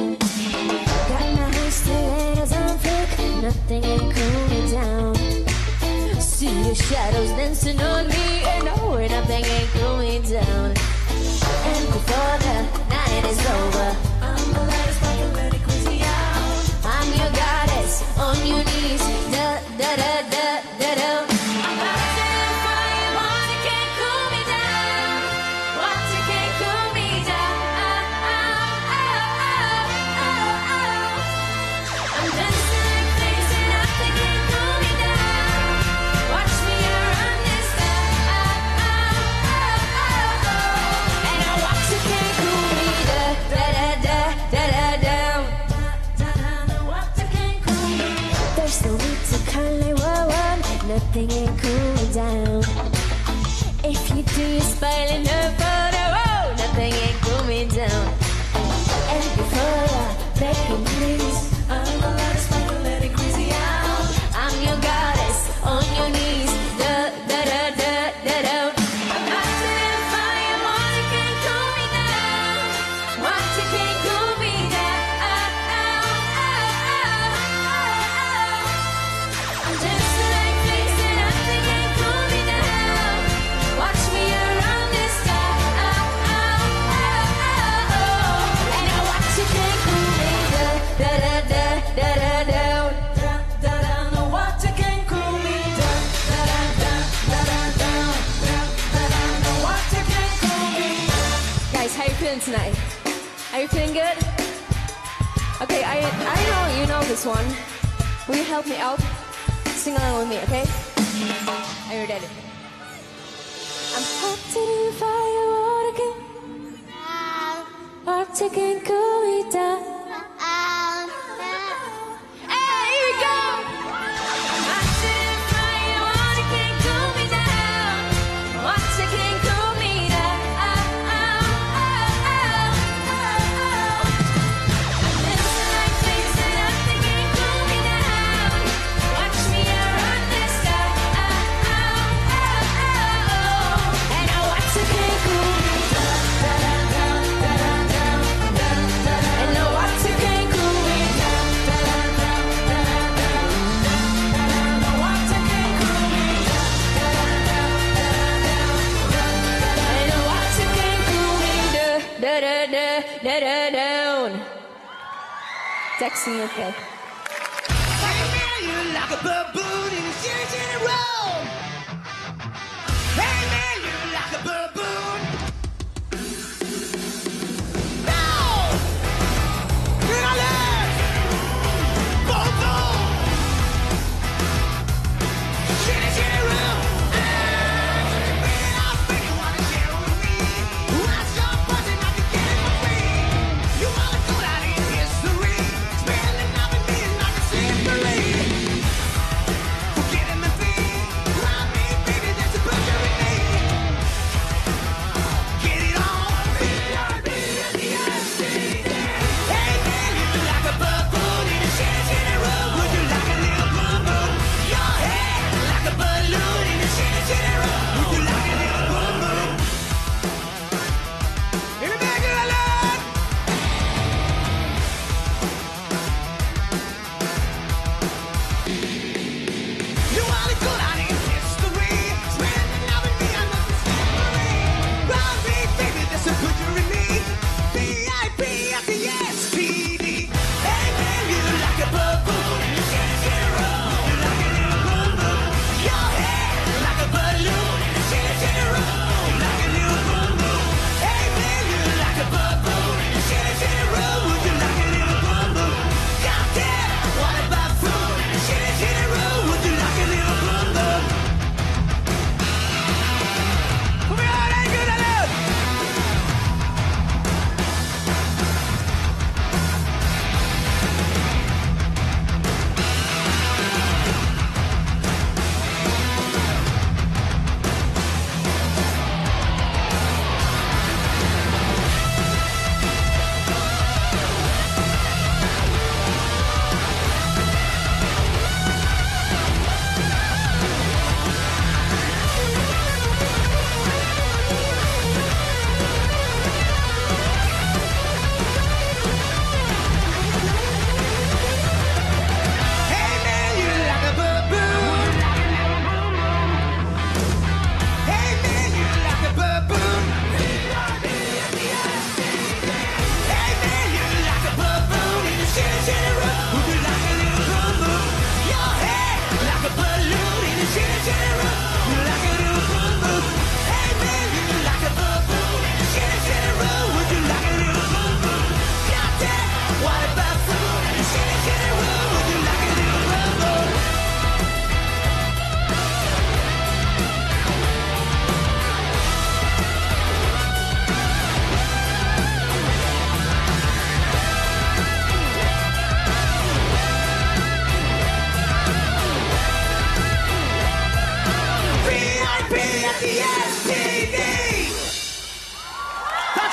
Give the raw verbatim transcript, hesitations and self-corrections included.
Got my high stilettos on flick, nothing can cool me down. See the shadows dancing on me, and oh, nothing can cool me down. And before the night is over, I'm the lightest like a lady crazy out. I'm your goddess on your knees, da da da da da da. I'm bouncing in fire, water can't cool me down. Water can't cool me down. I'm dancing like this and nothing can cool me down. Watch me around this town. And our water can't cool me down. Da da da da da down. Water can't cool me. There's no need to call nine one one. Nothing can cool me down. If you do, you're spoiling her photo. Oh, nothing can cool me down. And before you're begging, please, I'm the lightest like a lady crazy out. I'm your goddess on your knees. Da da da da da da. I'm bouncing in fire, water can't cool me down. Water can't cool me down. I'm dancing like this and nothing can cool me down. Watch me around this town. And our water can't cool me down. Da da da da da down. Da da da. No water can cool me down. Da da da da da down. Da da da. No water can cool me down. Guys, how you feeling tonight? Are you feeling good? Okay, I I know you know this one. Will you help me out? Sing along with me, okay? Are you ready? I'm hot to the fire, water can, water can cool me down. Hey, here we go! I'm hot to the fire, water can cool me down. Water can cool me down. Dancing like this and nothing can cool me down. Watch me around this town. And our water can cool me down. And our water can cool me down. And our water can cool me down. And our water can cool me down. Da da da da da down. Text me, okay? Hey man, you like a baboon in a serious in a row. Hey man, you like a baboon. No! You're not there! Boom, boom! Shitty, shitty room. Man, I think you wanna share with me. I saw buzzing, I can get it for free. You wanna go out in history. Spelling out with me and I can see it for me. Forgetting the thing. I mean, baby, there's a butcher in me. What about food and a shitty, shitty room? Would you like a little rumble? V I P at the end.